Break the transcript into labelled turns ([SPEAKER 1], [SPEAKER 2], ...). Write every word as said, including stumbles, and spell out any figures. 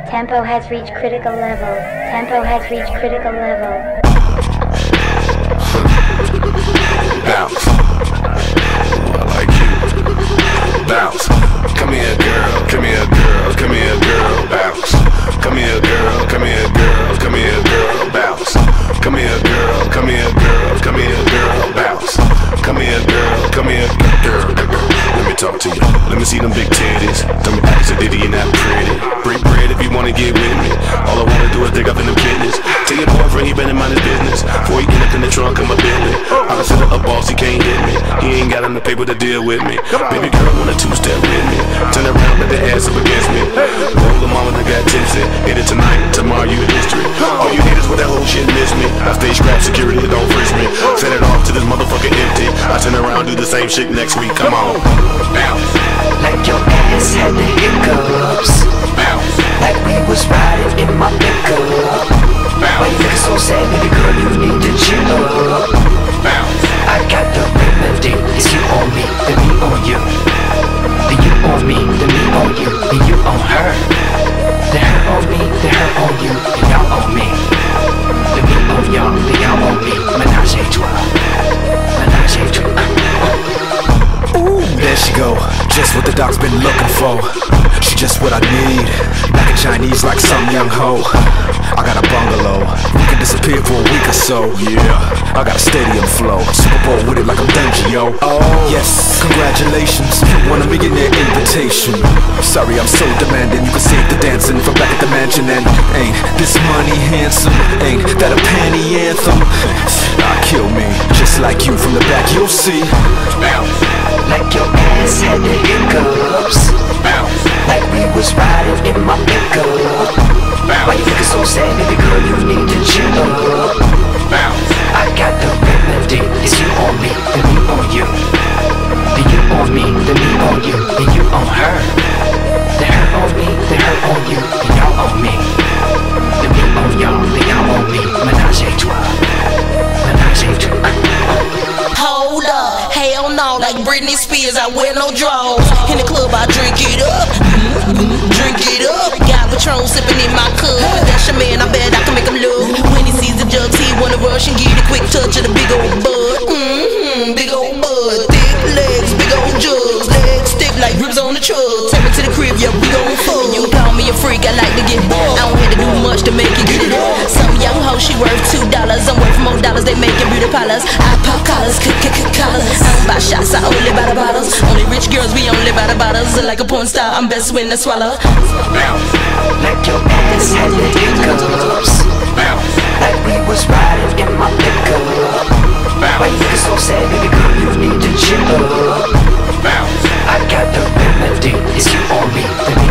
[SPEAKER 1] Tempo has reached critical level. Tempo has reached critical level.
[SPEAKER 2] Bounce. Ooh, I like you. Bounce. Come here, girl. Come here, girl. Come here, girl. Bounce. Come here, girl. Come here, girl. Come here, girl. Bounce. Come here, girl. Come here, girl. Come here, girl. Bounce. Come here, girl. Come here, girl. Let me talk to you. Let me see them big titties. Tell me ask a ditty and that pretty. Break bread if you wanna get with me. All I wanna do is dig up in the business. Tell your boyfriend he better mind his business. Before he get up in the trunk of my Bentley. I consider a boss, he can't hit me. He ain't got enough paper to deal with me. Baby girl wanna two-step with me. Turn around, put the ass up against me. Roll the mama that got tipsy. Hit it tonight, tomorrow you in history. All you haters with that whole shit miss me. I stay scrap security, don't frisk me. Set it off to this motherfucker empty. I turn around, do the same shit next week. Come on. Bounce.
[SPEAKER 3] Like your ass had the hiccups.
[SPEAKER 2] Bounce.
[SPEAKER 3] Like we was riding in my pickup.
[SPEAKER 2] Bounce.
[SPEAKER 3] Why you looking so sad, baby girl, you need to chill up.
[SPEAKER 2] Bounce.
[SPEAKER 3] I got the remedy. It's you on me, then me on you. Then you on me, then me on you. Then you on her. Then her on me, then her on you. Then y'all on me. Then me on y'all, then y'all on me. Menage a trois. Menage a trois.
[SPEAKER 4] Ooh, there she go, just what the doc's been looking for. She just what I need, black and Chinese like some young hoe. I got a bungalow, we can disappear for a week or so. Yeah, I got a stadium flow, Super Bowl with it like I'm Dungy, yo. Oh, yes, congratulations, you won a millionaire invitation. Sorry I'm so demanding, you can save the dancing from back at the mansion. And ain't this money handsome, ain't that a panty anthem? Ah, kill me, just like you from the back you'll see.
[SPEAKER 2] Bounce.
[SPEAKER 3] Like your ass had the hiccups.
[SPEAKER 2] Bounce.
[SPEAKER 3] Like we was riding in my pickup. Why you looking so sad, baby girl, you need to chill up.
[SPEAKER 2] Bounce.
[SPEAKER 3] I got the remedy. It's you on me, then me on you. Then you on me, then me on you. Then you on her. Then her on me, then her on you. Then y'all on me. Then me on y'all, then y'all on me. Menage a trois. Menage a trois.
[SPEAKER 5] Hold up, hell no, like Britney Spears, I wear no drawers. In the club, I drink it up, drink it up. Got Patron sipping in my cup. That's your man, I bet I can make him look. When he sees the jugs, he wanna rush and get a quick touch of the big old bud. Mm-hmm, big old bud, thick legs, big old jugs, legs stiff like ribs on the truck. Take me to the crib, yeah, we gon' fuck. You call me a freak, I like to get bored. I don't have to do much to make it get it up. Some young hoe, she worth two dollars. I'm worth more dollars, they making beauty parlors. I pop collars, kick kick kick collars. I don't buy shots, I only buy the bottles. Only rich girls, we only buy the bottles. Like a porn star, I'm best when I swallow.
[SPEAKER 2] Bounce.
[SPEAKER 3] Like your ass had the hiccups.
[SPEAKER 2] Bounce.
[SPEAKER 3] Like we was riding in my pickup. Why you looking so sad, baby girl, you need to chill up.
[SPEAKER 2] Bounce.
[SPEAKER 3] I got the remedy. It's you on me, then me